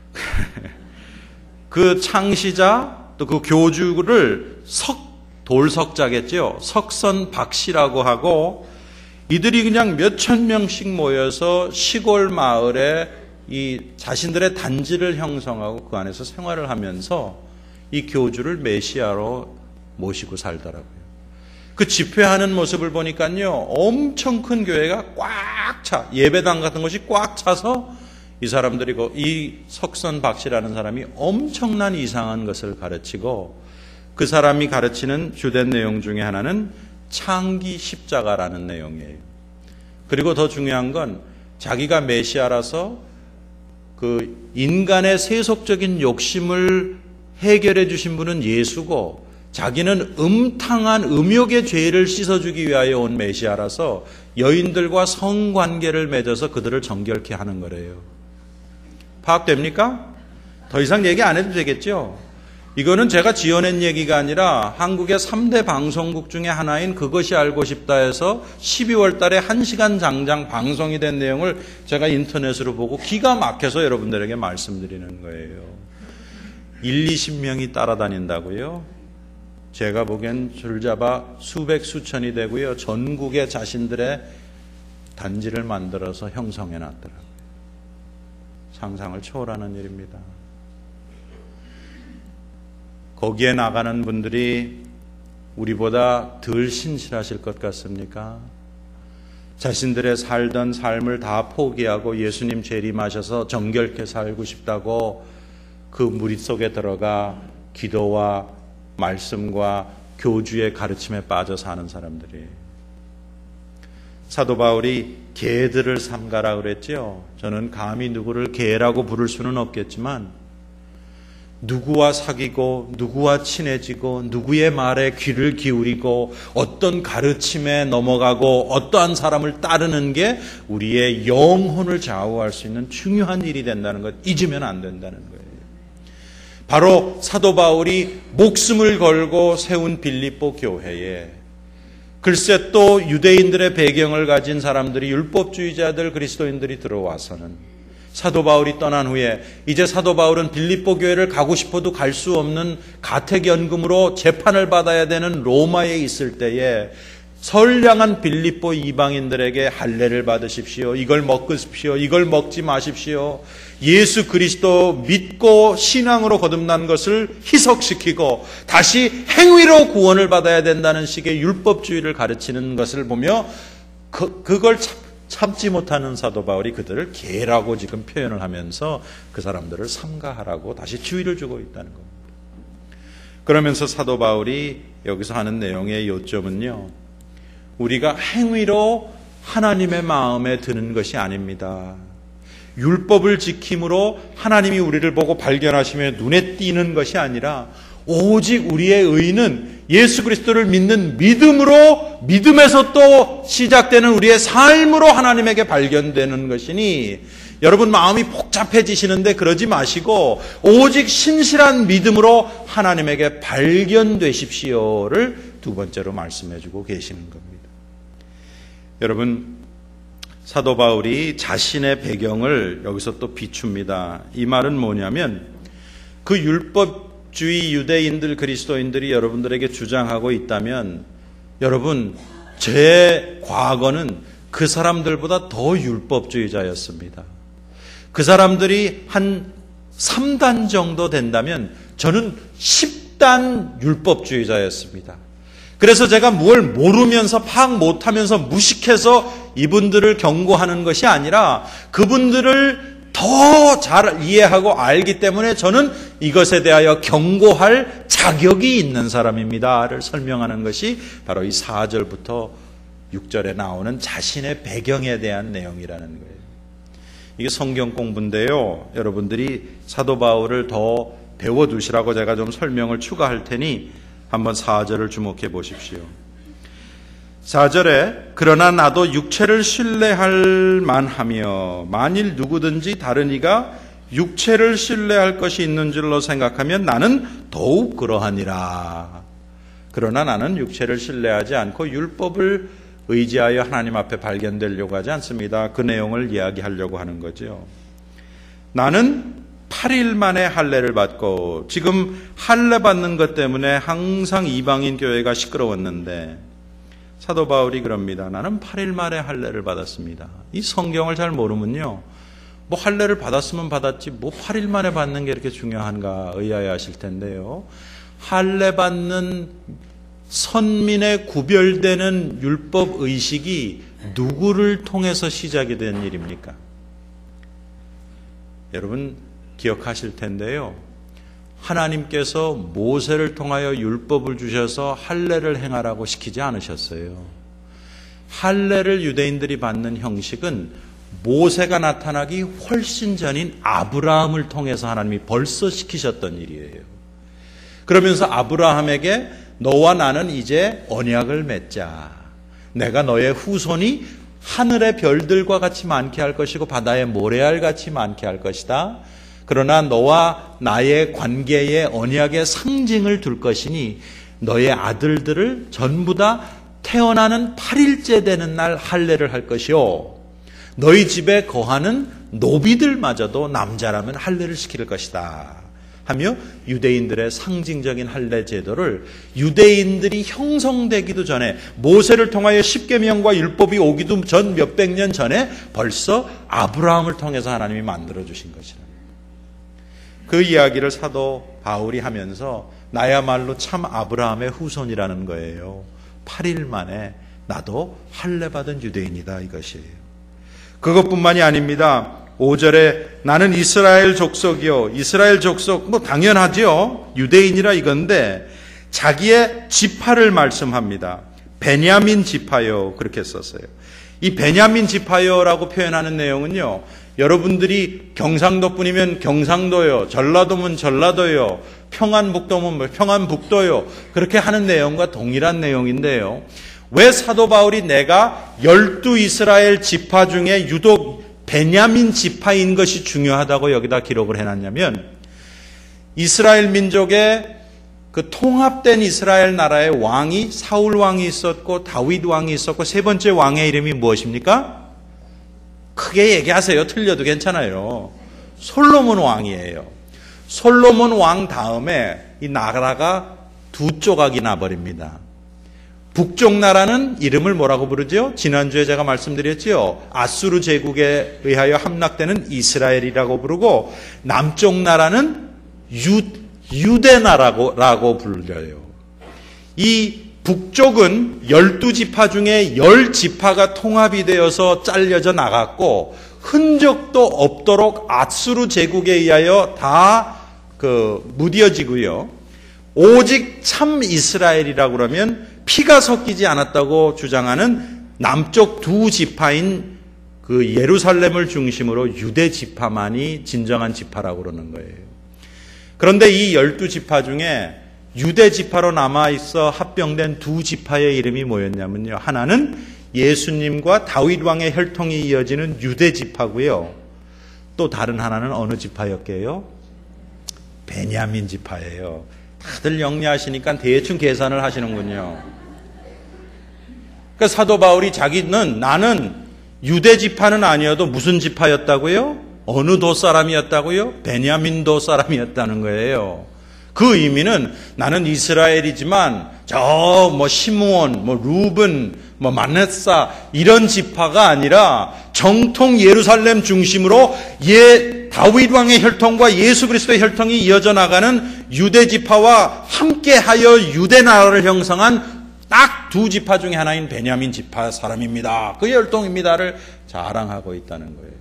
그 창시자 또 그 교주를 석 돌석자겠죠. 석선박씨라고 하고, 이들이 그냥 몇천 명씩 모여서 시골 마을에 이 자신들의 단지를 형성하고 그 안에서 생활을 하면서 이 교주를 메시아로 모시고 살더라고요. 그 집회하는 모습을 보니까요, 엄청 큰 교회가 꽉 차, 예배당 같은 것이 꽉 차서 이 사람들이, 이 석선박씨라는 사람이 엄청난 이상한 것을 가르치고, 그 사람이 가르치는 주된 내용 중에 하나는 창기 십자가라는 내용이에요. 그리고 더 중요한 건 자기가 메시아라서 그 인간의 세속적인 욕심을 해결해 주신 분은 예수고, 자기는 음탕한 음욕의 죄를 씻어주기 위하여 온 메시아라서 여인들과 성관계를 맺어서 그들을 정결케 하는 거래요. 파악됩니까? 더 이상 얘기 안 해도 되겠죠? 이거는 제가 지어낸 얘기가 아니라 한국의 삼 대 방송국 중에 하나인 그것이 알고 싶다에서 십이월 달에 한 시간 장장 방송이 된 내용을 제가 인터넷으로 보고 기가 막혀서 여러분들에게 말씀드리는 거예요. 일, 이십 명이 따라다닌다고요? 제가 보기엔 줄잡아 수백, 수천이 되고요. 전국에 자신들의 단지를 만들어서 형성해 놨더라고요. 상상을 초월하는 일입니다. 거기에 나가는 분들이 우리보다 덜 신실하실 것 같습니까? 자신들의 살던 삶을 다 포기하고 예수님 재림하셔서 정결케 살고 싶다고 그 무리 속에 들어가 기도와 말씀과 교주의 가르침에 빠져 사는 사람들이, 사도 바울이 개들을 삼가라 그랬죠. 저는 감히 누구를 개라고 부를 수는 없겠지만 누구와 사귀고 누구와 친해지고 누구의 말에 귀를 기울이고 어떤 가르침에 넘어가고 어떠한 사람을 따르는 게 우리의 영혼을 좌우할 수 있는 중요한 일이 된다는 것 잊으면 안 된다는 거예요. 바로 사도 바울이 목숨을 걸고 세운 빌립보 교회에 글쎄 또 유대인들의 배경을 가진 사람들이, 율법주의자들, 그리스도인들이 들어와서는 사도 바울이 떠난 후에 이제 사도 바울은 빌립보 교회를 가고 싶어도 갈 수 없는 가택연금으로 재판을 받아야 되는 로마에 있을 때에 선량한 빌립보 이방인들에게 할례를 받으십시오, 이걸 먹으십시오, 이걸 먹지 마십시오, 예수 그리스도 믿고 신앙으로 거듭난 것을 희석시키고 다시 행위로 구원을 받아야 된다는 식의 율법주의를 가르치는 것을 보며 그, 그걸 참, 참지 못하는 사도 바울이 그들을 개라고 지금 표현을 하면서 그 사람들을 삼가하라고 다시 주의를 주고 있다는 겁니다. 그러면서 사도 바울이 여기서 하는 내용의 요점은요, 우리가 행위로 하나님의 마음에 드는 것이 아닙니다. 율법을 지킴으로 하나님이 우리를 보고 발견하시며 눈에 띄는 것이 아니라 오직 우리의 의는 예수 그리스도를 믿는 믿음으로, 믿음에서 또 시작되는 우리의 삶으로 하나님에게 발견되는 것이니, 여러분 마음이 복잡해지시는데 그러지 마시고 오직 신실한 믿음으로 하나님에게 발견되십시오를 두 번째로 말씀해주고 계시는 겁니다. 여러분, 사도 바울이 자신의 배경을 여기서 또 비춥니다. 이 말은 뭐냐면, 그 율법주의 유대인들, 그리스도인들이 여러분들에게 주장하고 있다면, 여러분, 제 과거는 그 사람들보다 더 율법주의자였습니다. 그 사람들이 한 삼 단 정도 된다면 저는 십 단 율법주의자였습니다. 그래서 제가 뭘 모르면서 파악 못하면서 무식해서 이분들을 경고하는 것이 아니라 그분들을 더 잘 이해하고 알기 때문에 저는 이것에 대하여 경고할 자격이 있는 사람입니다를 설명하는 것이 바로 이 사 절부터 육 절에 나오는 자신의 배경에 대한 내용이라는 거예요. 이게 성경 공부인데요, 여러분들이 사도 바울을 더 배워두시라고 제가 좀 설명을 추가할 테니 한번 사 절을 주목해 보십시오. 사 절에 그러나 나도 육체를 신뢰할 만하며 만일 누구든지 다른 이가 육체를 신뢰할 것이 있는 줄로 생각하면 나는 더욱 그러하니라. 그러나 나는 육체를 신뢰하지 않고 율법을 의지하여 하나님 앞에 발견되려고 하지 않습니다. 그 내용을 이야기하려고 하는 거죠. 나는 팔 일 만에 할례를 받고, 지금 할례 받는 것 때문에 항상 이방인 교회가 시끄러웠는데 사도 바울이 그럽니다. 나는 팔 일 만에 할례를 받았습니다. 이 성경을 잘 모르면요, 뭐 할례를 받았으면 받았지 뭐 팔 일 만에 받는 게 이렇게 중요한가 의아해하실 텐데요. 할례 받는 선민의 구별되는 율법 의식이 누구를 통해서 시작이 된 일입니까? 여러분 기억하실 텐데요. 하나님께서 모세를 통하여 율법을 주셔서 할례를 행하라고 시키지 않으셨어요. 할례를 유대인들이 받는 형식은 모세가 나타나기 훨씬 전인 아브라함을 통해서 하나님이 벌써 시키셨던 일이에요. 그러면서 아브라함에게 너와 나는 이제 언약을 맺자. 내가 너의 후손이 하늘의 별들과 같이 많게 할 것이고 바다의 모래알 같이 많게 할 것이다. 그러나 너와 나의 관계의 언약의 상징을 둘 것이니 너의 아들들을 전부 다 태어나는 팔 일째 되는 날 할례를 할 것이요, 너희 집에 거하는 노비들마저도 남자라면 할례를 시킬 것이다 하며 유대인들의 상징적인 할례 제도를 유대인들이 형성되기도 전에, 모세를 통하여 십계명과 율법이 오기도 전 몇백 년 전에 벌써 아브라함을 통해서 하나님이 만들어 주신 것이라. 그 이야기를 사도 바울이 하면서 나야말로 참 아브라함의 후손이라는 거예요. 팔 일 만에 나도 할례 받은 유대인이다 이것이에요. 그것뿐만이 아닙니다. 오 절에 나는 이스라엘 족속이요. 이스라엘 족속 뭐 당연하죠. 유대인이라 이건데 자기의 지파를 말씀합니다. 베냐민 지파요 그렇게 썼어요. 이 베냐민 지파요라고 표현하는 내용은요, 여러분들이 경상도뿐이면 경상도요, 전라도면 전라도요, 평안북도면 뭐 평안북도요 그렇게 하는 내용과 동일한 내용인데요. 왜 사도 바울이 내가 열두 이스라엘 지파 중에 유독 베냐민 지파인 것이 중요하다고 여기다 기록을 해놨냐면, 이스라엘 민족의 그 통합된 이스라엘 나라의 왕이 사울 왕이 있었고 다윗 왕이 있었고 세 번째 왕의 이름이 무엇입니까? 크게 얘기하세요. 틀려도 괜찮아요. 솔로몬 왕이에요. 솔로몬 왕 다음에 이 나라가 두 조각이 나버립니다. 북쪽 나라는 이름을 뭐라고 부르죠? 지난주에 제가 말씀드렸죠. 아수르 제국에 의하여 함락되는 이스라엘이라고 부르고, 남쪽 나라는 유, 유대나라고 라고 불려요. 이 북쪽은 열두 지파 중에 열 지파가 통합이 되어서 잘려져 나갔고, 흔적도 없도록 아수르 제국에 의하여 다 그 무뎌지고요. 오직 참 이스라엘이라고 그러면 피가 섞이지 않았다고 주장하는 남쪽 두 지파인 그 예루살렘을 중심으로 유대 지파만이 진정한 지파라고 그러는 거예요. 그런데 이 열두 지파 중에 유대 지파로 남아있어 합병된 두 지파의 이름이 뭐였냐면요. 하나는 예수님과 다윗 왕의 혈통이 이어지는 유대 지파고요. 또 다른 하나는 어느 지파였게요? 베냐민 지파예요. 다들 영리하시니까 대충 계산을 하시는군요. 그러니까 사도 바울이 자기는 나는 유대 지파는 아니어도 무슨 지파였다고요? 어느 도 사람이었다고요? 베냐민 도 사람이었다는 거예요. 그 의미는 나는 이스라엘이지만 저 뭐 시므온, 뭐 루븐, 뭐 마네사 이런 지파가 아니라 정통 예루살렘 중심으로 예 다윗 왕의 혈통과 예수 그리스도의 혈통이 이어져 나가는 유대 지파와 함께하여 유대 나라를 형성한 딱 두 지파 중에 하나인 베냐민 지파 사람입니다. 그 혈통입니다를 자랑하고 있다는 거예요.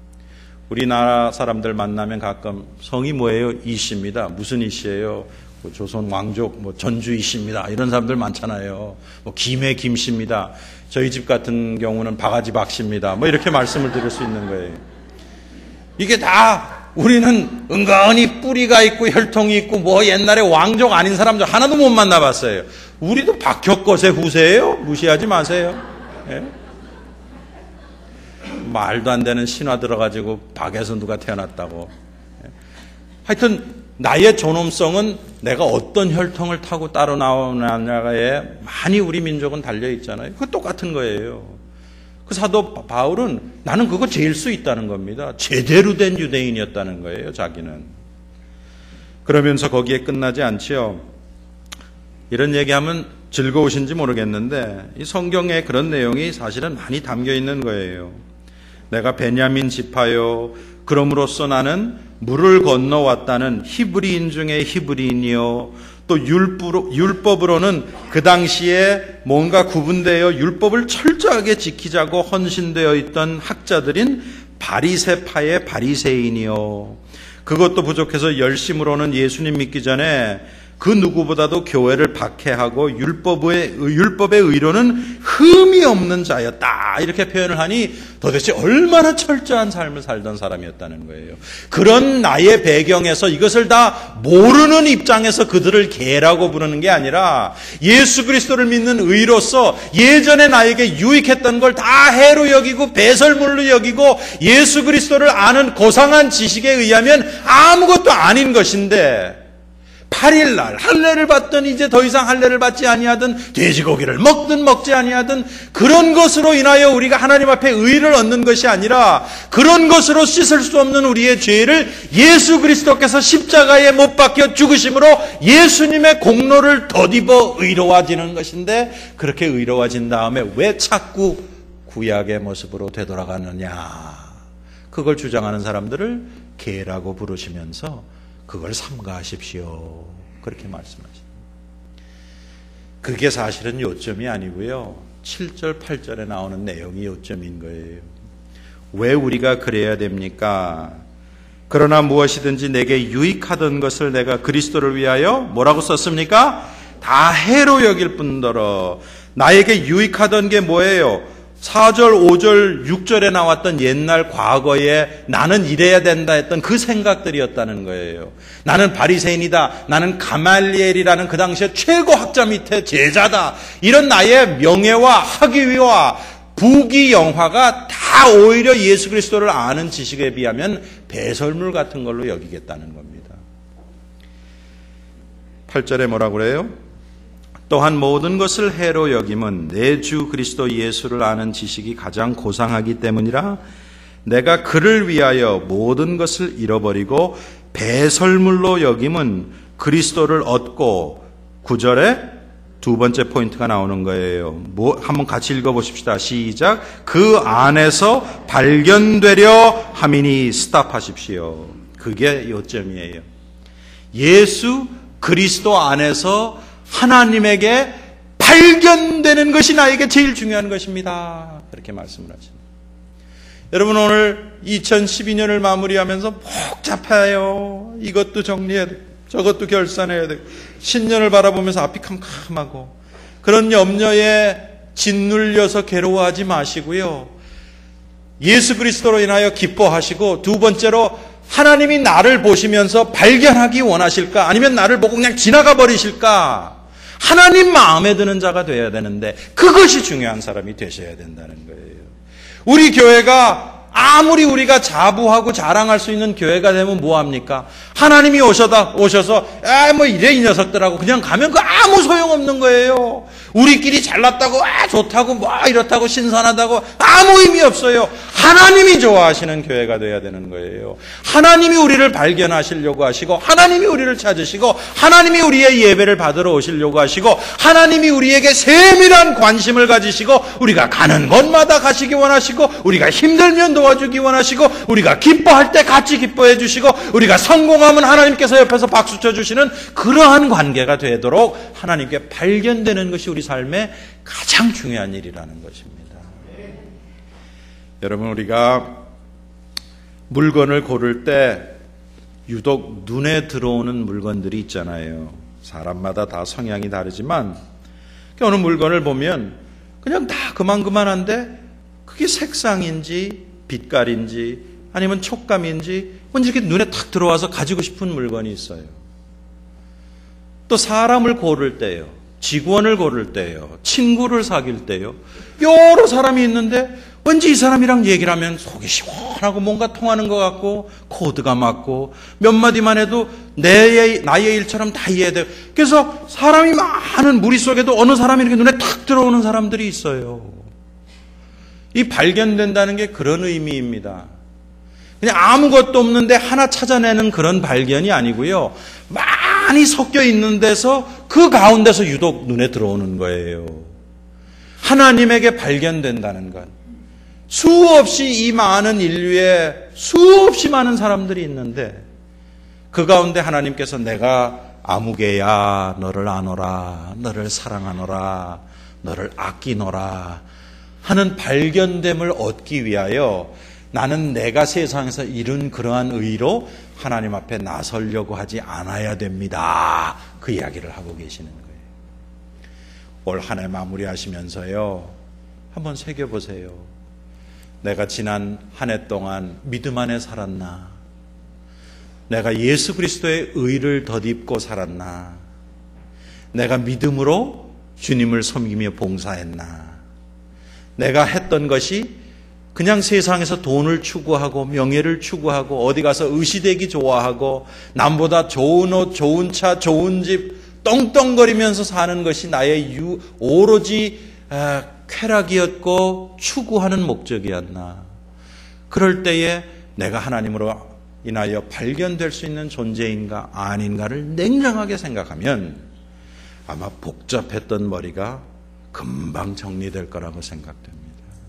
우리나라 사람들 만나면 가끔 성이 뭐예요? 이씨입니다. 무슨 이씨예요? 조선 왕족, 뭐 전주 이씨입니다. 이런 사람들 많잖아요. 뭐 김해 김씨입니다. 저희 집 같은 경우는 바가지 박씨입니다. 뭐 이렇게 말씀을 드릴 수 있는 거예요. 이게 다 우리는 은근히 뿌리가 있고 혈통이 있고 뭐 옛날에 왕족 아닌 사람들 하나도 못 만나봤어요. 우리도 박혁것의 후세예요. 무시하지 마세요. 예? 말도 안 되는 신화 들어가지고 박에서 누가 태어났다고. 하여튼 나의 존엄성은 내가 어떤 혈통을 타고 따로 나오느냐에 많이 우리 민족은 달려있잖아요. 그거 똑같은 거예요. 그 사도 바울은 나는 그거 제일 수 있다는 겁니다. 제대로 된 유대인이었다는 거예요, 자기는. 그러면서 거기에 끝나지 않지요. 이런 얘기하면 즐거우신지 모르겠는데 이 성경에 그런 내용이 사실은 많이 담겨 있는 거예요. 내가 베냐민 지파요, 그럼으로써 나는 물을 건너왔다는 히브리인 중에 히브리인이요, 또 율법으로, 율법으로는 그 당시에 뭔가 구분되어 율법을 철저하게 지키자고 헌신되어 있던 학자들인 바리새파의 바리새인이요, 그것도 부족해서 열심으로는 예수님 믿기 전에 그 누구보다도 교회를 박해하고 율법의, 율법의 의로는 흠이 없는 자였다, 이렇게 표현을 하니 도대체 얼마나 철저한 삶을 살던 사람이었다는 거예요. 그런 나의 배경에서 이것을 다 모르는 입장에서 그들을 개라고 부르는 게 아니라 예수 그리스도를 믿는 의로서 예전에 나에게 유익했던 걸 다 해로 여기고 배설물로 여기고 예수 그리스도를 아는 고상한 지식에 의하면 아무것도 아닌 것인데 팔 일 날 할례를 받든 이제 더 이상 할례를 받지 아니하든 돼지고기를 먹든 먹지 아니하든 그런 것으로 인하여 우리가 하나님 앞에 의를 얻는 것이 아니라 그런 것으로 씻을 수 없는 우리의 죄를 예수 그리스도께서 십자가에 못 박혀 죽으심으로 예수님의 공로를 덧입어 의로워지는 것인데, 그렇게 의로워진 다음에 왜 자꾸 구약의 모습으로 되돌아가느냐, 그걸 주장하는 사람들을 개라고 부르시면서 그걸 삼가하십시오, 그렇게 말씀하십니다. 그게 사실은 요점이 아니고요, 칠 절 팔 절에 나오는 내용이 요점인 거예요. 왜 우리가 그래야 됩니까? 그러나 무엇이든지 내게 유익하던 것을 내가 그리스도를 위하여 뭐라고 썼습니까? 다 해로 여길 뿐더러. 나에게 유익하던 게 뭐예요? 사 절, 오 절, 육 절에 나왔던 옛날 과거에 나는 이래야 된다 했던 그 생각들이었다는 거예요. 나는 바리새인이다, 나는 가말리엘이라는 그 당시에 최고 학자 밑에 제자다, 이런 나의 명예와 학위와 부귀영화가 다 오히려 예수 그리스도를 아는 지식에 비하면 배설물 같은 걸로 여기겠다는 겁니다. 팔 절에 뭐라고 그래요? 또한 모든 것을 해로 여김은 내 주 그리스도 예수를 아는 지식이 가장 고상하기 때문이라 내가 그를 위하여 모든 것을 잃어버리고 배설물로 여김은 그리스도를 얻고, 구 절에 두 번째 포인트가 나오는 거예요. 뭐, 한번 같이 읽어보십시다. 시작. 그 안에서 발견되려 함이니 스탑하십시오. 그게 요점이에요. 예수 그리스도 안에서 하나님에게 발견되는 것이 나에게 제일 중요한 것입니다, 그렇게 말씀을 하십니다. 여러분, 오늘 이천십이 년을 마무리하면서 복잡해요. 이것도 정리해야 돼, 저것도 결산해야 돼. 신년을 바라보면서 앞이 캄캄하고 그런 염려에 짓눌려서 괴로워하지 마시고요, 예수 그리스도로 인하여 기뻐하시고, 두 번째로 하나님이 나를 보시면서 발견하기 원하실까, 아니면 나를 보고 그냥 지나가 버리실까, 하나님 마음에 드는 자가 되어야 되는데 그것이 중요한 사람이 되셔야 된다는 거예요. 우리 교회가 아무리 우리가 자부하고 자랑할 수 있는 교회가 되면 뭐합니까? 하나님이 오셔다, 오셔서 아, 뭐 이래 이 녀석들하고 그냥 가면 그 아무 소용없는 거예요. 우리끼리 잘났다고, 아, 좋다고, 뭐 이렇다고, 신선하다고 아무 의미 없어요. 하나님이 좋아하시는 교회가 돼야 되는 거예요. 하나님이 우리를 발견하시려고 하시고, 하나님이 우리를 찾으시고, 하나님이 우리의 예배를 받으러 오시려고 하시고, 하나님이 우리에게 세밀한 관심을 가지시고, 우리가 가는 곳마다 가시기 원하시고, 우리가 힘들면 도와주기 원하시고, 우리가 기뻐할 때 같이 기뻐해 주시고, 우리가 성공하면 하나님께서 옆에서 박수 쳐주시는 그러한 관계가 되도록 하나님께 발견되는 것이 우리 삶의 가장 중요한 일이라는 것입니다. 여러분, 우리가 물건을 고를 때 유독 눈에 들어오는 물건들이 있잖아요. 사람마다 다 성향이 다르지만 어느 물건을 보면 그냥 다 그만그만한데 그게 색상인지 빛깔인지 아니면 촉감인지 뭔지 이렇게 눈에 탁 들어와서 가지고 싶은 물건이 있어요. 또 사람을 고를 때요, 직원을 고를 때요, 친구를 사귈 때요, 여러 사람이 있는데 왠지 이 사람이랑 얘기를 하면 속이 시원하고 뭔가 통하는 것 같고 코드가 맞고 몇 마디만 해도 내 나의 일처럼 다 이해돼요. 그래서 사람이 많은 무리 속에도 어느 사람이 이렇게 눈에 탁 들어오는 사람들이 있어요. 이 발견된다는 게 그런 의미입니다. 그냥 아무것도 없는데 하나 찾아내는 그런 발견이 아니고요. 많이 섞여 있는 데서 그 가운데서 유독 눈에 들어오는 거예요. 하나님에게 발견된다는 것. 수없이 이 많은 인류에 수없이 많은 사람들이 있는데 그 가운데 하나님께서 내가 아무개야 너를 아노라, 너를 사랑하노라, 너를 아끼노라 하는 발견됨을 얻기 위하여 나는 내가 세상에서 이룬 그러한 의로 하나님 앞에 나서려고 하지 않아야 됩니다. 그 이야기를 하고 계시는 거예요. 올 한 해 마무리하시면서요, 한번 새겨보세요. 내가 지난 한 해 동안 믿음 안에 살았나? 내가 예수 그리스도의 의를 덧입고 살았나? 내가 믿음으로 주님을 섬기며 봉사했나? 내가 했던 것이 그냥 세상에서 돈을 추구하고 명예를 추구하고 어디 가서 의시되기 좋아하고 남보다 좋은 옷, 좋은 차, 좋은 집 떵떵거리면서 사는 것이 나의 유, 오로지 아, 쾌락이었고 추구하는 목적이었나. 그럴 때에 내가 하나님으로 인하여 발견될 수 있는 존재인가 아닌가를 냉정하게 생각하면 아마 복잡했던 머리가 금방 정리될 거라고 생각됩니다.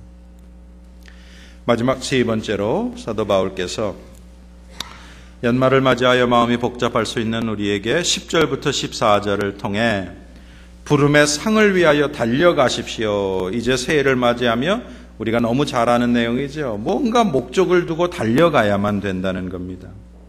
마지막 세 번째로 사도 바울께서 연말을 맞이하여 마음이 복잡할 수 있는 우리에게 십 절부터 십사 절을 통해 부름의 상을 위하여 달려가십시오. 이제 새해를 맞이하며 우리가 너무 잘 아는 내용이죠. 뭔가 목적을 두고 달려가야만 된다는 겁니다.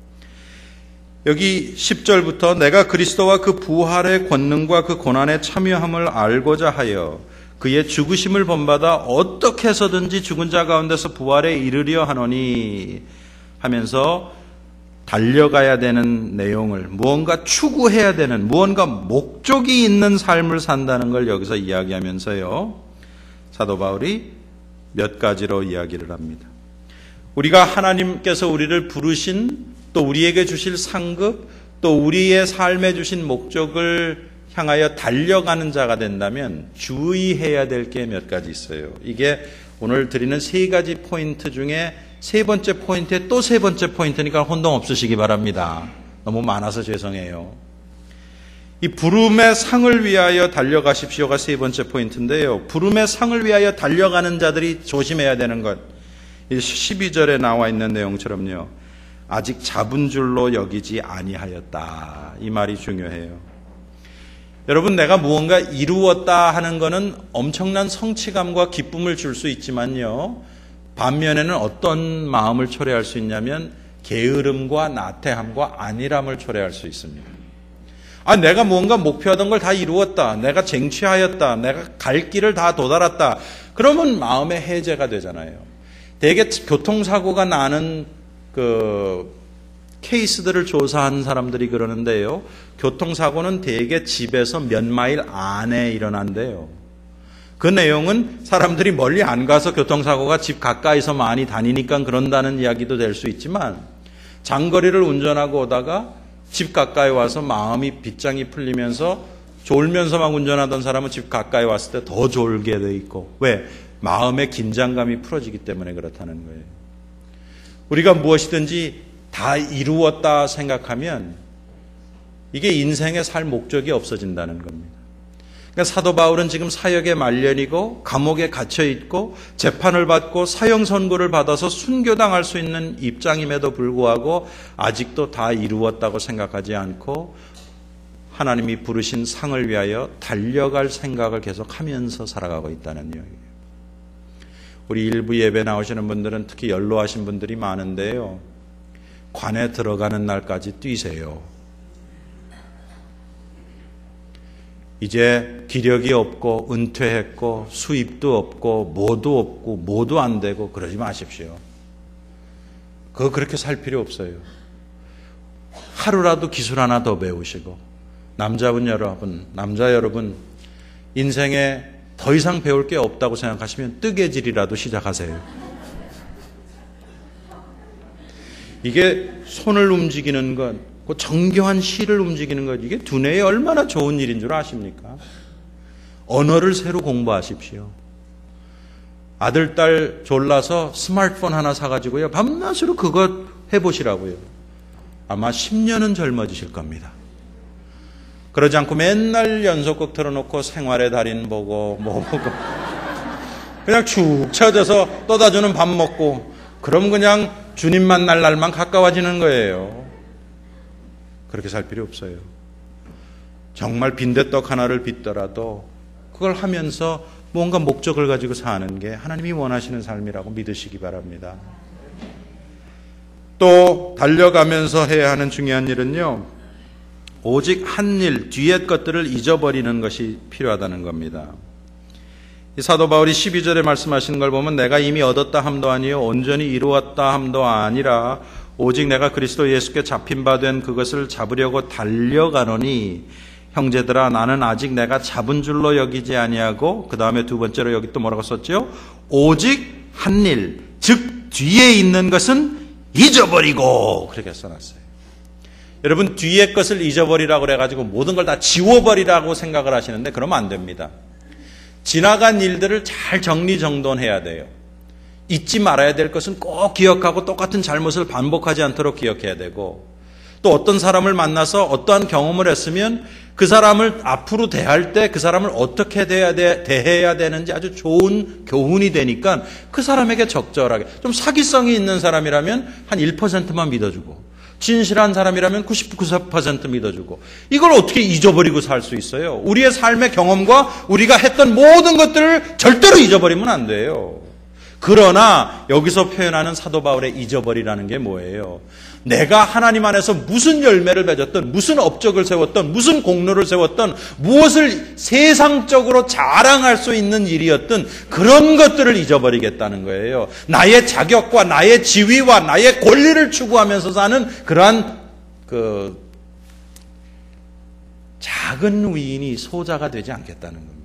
여기 십 절부터 내가 그리스도와 그 부활의 권능과 그 고난에 참여함을 알고자 하여 그의 죽으심을 본받아 어떻게 해서든지 죽은 자 가운데서 부활에 이르려 하노니 하면서 달려가야 되는 내용을, 무언가 추구해야 되는, 무언가 목적이 있는 삶을 산다는 걸 여기서 이야기하면서요, 사도 바울이 몇 가지로 이야기를 합니다. 우리가 하나님께서 우리를 부르신, 또 우리에게 주실 상급, 또 우리의 삶에 주신 목적을 향하여 달려가는 자가 된다면 주의해야 될 게 몇 가지 있어요. 이게 오늘 드리는 세 가지 포인트 중에 세 번째 포인트에 또 세 번째 포인트니까 혼동 없으시기 바랍니다. 너무 많아서 죄송해요. 이 부름의 상을 위하여 달려가십시오가 세 번째 포인트인데요. 부름의 상을 위하여 달려가는 자들이 조심해야 되는 것. 십이 절에 나와 있는 내용처럼요. 아직 잡은 줄로 여기지 아니하였다. 이 말이 중요해요. 여러분, 내가 무언가 이루었다 하는 것은 엄청난 성취감과 기쁨을 줄 수 있지만요, 반면에는 어떤 마음을 초래할 수 있냐면 게으름과 나태함과 안일함을 초래할 수 있습니다. 아, 내가 무언가 목표하던 걸 다 이루었다, 내가 쟁취하였다, 내가 갈 길을 다 도달했다, 그러면 마음의 해제가 되잖아요. 대개 교통사고가 나는 그 케이스들을 조사한 사람들이 그러는데요, 교통사고는 대개 집에서 몇 마일 안에 일어난대요. 그 내용은 사람들이 멀리 안 가서 교통사고가 집 가까이서 많이 다니니까 그런다는 이야기도 될 수 있지만, 장거리를 운전하고 오다가 집 가까이 와서 마음이 빗장이 풀리면서 졸면서 막 운전하던 사람은 집 가까이 왔을 때 더 졸게 돼 있고, 왜? 마음의 긴장감이 풀어지기 때문에 그렇다는 거예요. 우리가 무엇이든지 다 이루었다 생각하면 이게 인생에 살 목적이 없어진다는 겁니다. 그러니까 사도 바울은 지금 사역의 말년이고 감옥에 갇혀 있고 재판을 받고 사형 선고를 받아서 순교당할 수 있는 입장임에도 불구하고 아직도 다 이루었다고 생각하지 않고 하나님이 부르신 상을 위하여 달려갈 생각을 계속하면서 살아가고 있다는 이야기예요. 우리 일부 예배 나오시는 분들은 특히 연로하신 분들이 많은데요, 관에 들어가는 날까지 뛰세요. 이제 기력이 없고 은퇴했고 수입도 없고 뭐도 없고 뭐도 안 되고 그러지 마십시오. 그거 그렇게 살 필요 없어요. 하루라도 기술 하나 더 배우시고, 남자분 여러분, 남자 여러분, 인생에 더 이상 배울 게 없다고 생각하시면 뜨개질이라도 시작하세요. 이게 손을 움직이는 것, 그 정교한 실을 움직이는 것, 이게 두뇌에 얼마나 좋은 일인 줄 아십니까? 언어를 새로 공부하십시오. 아들, 딸 졸라서 스마트폰 하나 사가지고요, 밤낮으로 그거 해보시라고요. 아마 십 년은 젊어지실 겁니다. 그러지 않고 맨날 연속극 틀어놓고 생활의 달인 보고 뭐 보고 그냥 축 처져서 떠다주는 밥 먹고, 그럼 그냥 주님 만날 날만 가까워지는 거예요. 그렇게 살 필요 없어요. 정말 빈대떡 하나를 빚더라도 그걸 하면서 뭔가 목적을 가지고 사는 게 하나님이 원하시는 삶이라고 믿으시기 바랍니다. 또 달려가면서 해야 하는 중요한 일은요, 오직 한 일, 뒤의 것들을 잊어버리는 것이 필요하다는 겁니다. 이 사도 바울이 십이 절에 말씀하시는 걸 보면 내가 이미 얻었다 함도 아니요 온전히 이루었다 함도 아니라 오직 내가 그리스도 예수께 잡힌 바 된 그것을 잡으려고 달려가노니 형제들아 나는 아직 내가 잡은 줄로 여기지 아니하고, 그 다음에 두 번째로 여기 또 뭐라고 썼죠? 오직 한 일, 즉 뒤에 있는 것은 잊어버리고, 그렇게 써놨어요. 여러분, 뒤의 것을 잊어버리라고 그래가지고 모든 걸 다 지워버리라고 생각을 하시는데 그러면 안 됩니다. 지나간 일들을 잘 정리정돈해야 돼요. 잊지 말아야 될 것은 꼭 기억하고 똑같은 잘못을 반복하지 않도록 기억해야 되고, 또 어떤 사람을 만나서 어떠한 경험을 했으면 그 사람을 앞으로 대할 때 그 사람을 어떻게 대해야, 돼, 대해야 되는지 아주 좋은 교훈이 되니까 그 사람에게 적절하게, 좀 사기성이 있는 사람이라면 한 일 퍼센트만 믿어주고, 진실한 사람이라면 구십구 퍼센트 믿어주고, 이걸 어떻게 잊어버리고 살 수 있어요? 우리의 삶의 경험과 우리가 했던 모든 것들을 절대로 잊어버리면 안 돼요. 그러나 여기서 표현하는 사도 바울의 잊어버리라는 게 뭐예요? 내가 하나님 안에서 무슨 열매를 맺었던, 무슨 업적을 세웠던, 무슨 공로를 세웠던, 무엇을 세상적으로 자랑할 수 있는 일이었던 그런 것들을 잊어버리겠다는 거예요. 나의 자격과 나의 지위와 나의 권리를 추구하면서 사는 그러한 그 작은 위인이 소자가 되지 않겠다는 겁니다.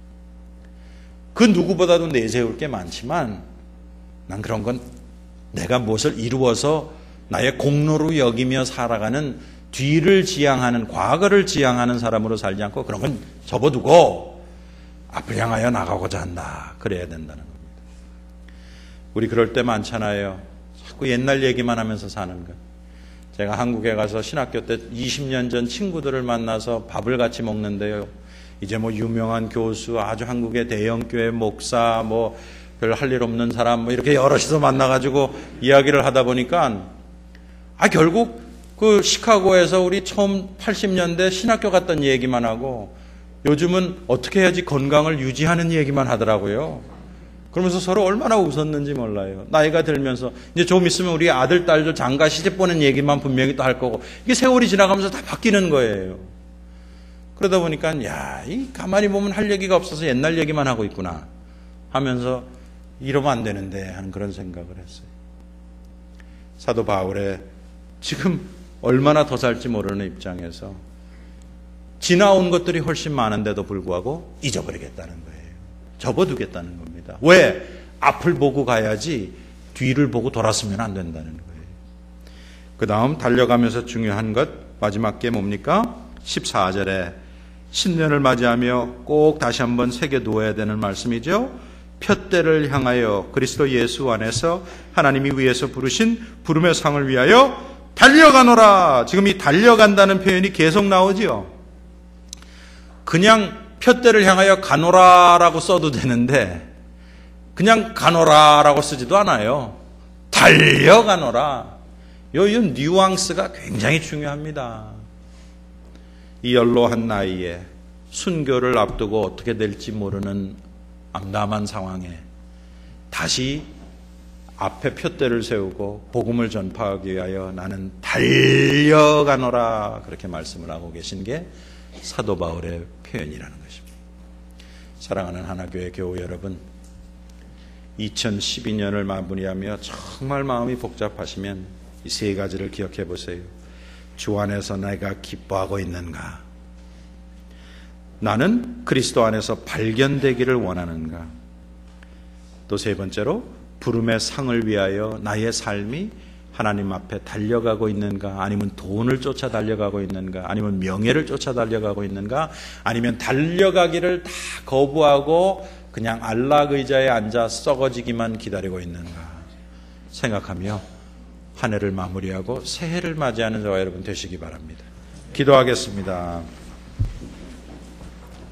그 누구보다도 내세울 게 많지만 난 그런 건 내가 무엇을 이루어서 나의 공로로 여기며 살아가는, 뒤를 지향하는, 과거를 지향하는 사람으로 살지 않고 그런 건 접어두고 앞을 향하여 나가고자 한다, 그래야 된다는 겁니다. 우리 그럴 때 많잖아요. 자꾸 옛날 얘기만 하면서 사는 것. 제가 한국에 가서 신학교 때 이십 년 전 친구들을 만나서 밥을 같이 먹는데요, 이제 뭐 유명한 교수, 아주 한국의 대형교회 목사, 뭐 별 할 일 없는 사람, 뭐 이렇게 여럿이서 만나가지고 이야기를 하다 보니까 아 결국 그 시카고에서 우리 처음 팔십 년대 신학교 갔던 얘기만 하고 요즘은 어떻게 해야지 건강을 유지하는 얘기만 하더라고요. 그러면서 서로 얼마나 웃었는지 몰라요. 나이가 들면서 이제 좀 있으면 우리 아들, 딸도 장가 시집 보낸 얘기만 분명히 또 할 거고, 이게 세월이 지나가면서 다 바뀌는 거예요. 그러다 보니까 야, 이 가만히 보면 할 얘기가 없어서 옛날 얘기만 하고 있구나 하면서 이러면 안 되는데 하는 그런 생각을 했어요. 사도 바울의 지금 얼마나 더 살지 모르는 입장에서 지나온 것들이 훨씬 많은데도 불구하고 잊어버리겠다는 거예요. 접어두겠다는 겁니다. 왜? 앞을 보고 가야지 뒤를 보고 돌았으면 안 된다는 거예요. 그 다음 달려가면서 중요한 것, 마지막 게 뭡니까? 십사 절에 신년을 맞이하며 꼭 다시 한번 새겨두어야 되는 말씀이죠. 푯대를 향하여 그리스도 예수 안에서 하나님이 위에서 부르신 부름의 상을 위하여 달려가노라. 지금 이 달려간다는 표현이 계속 나오지요. 그냥 푯대를 향하여 가노라라고 써도 되는데 그냥 가노라라고 쓰지도 않아요. 달려가노라. 요, 요 뉘앙스가 굉장히 중요합니다. 이 연로한 나이에 순교를 앞두고 어떻게 될지 모르는 암담한 상황에 다시 앞에 푯대를 세우고 복음을 전파하기 위하여 나는 달려가노라, 그렇게 말씀을 하고 계신 게 사도 바울의 표현이라는 것입니다. 사랑하는 하나교회 교우 여러분, 이천십이 년을 마무리하며 정말 마음이 복잡하시면 이 세 가지를 기억해 보세요. 주 안에서 내가 기뻐하고 있는가? 나는 그리스도 안에서 발견되기를 원하는가? 또 세 번째로 부름의 상을 위하여 나의 삶이 하나님 앞에 달려가고 있는가? 아니면 돈을 쫓아 달려가고 있는가? 아니면 명예를 쫓아 달려가고 있는가? 아니면 달려가기를 다 거부하고 그냥 안락 의자에 앉아 썩어지기만 기다리고 있는가? 생각하며 한 해를 마무리하고 새해를 맞이하는 저와 여러분 되시기 바랍니다. 기도하겠습니다.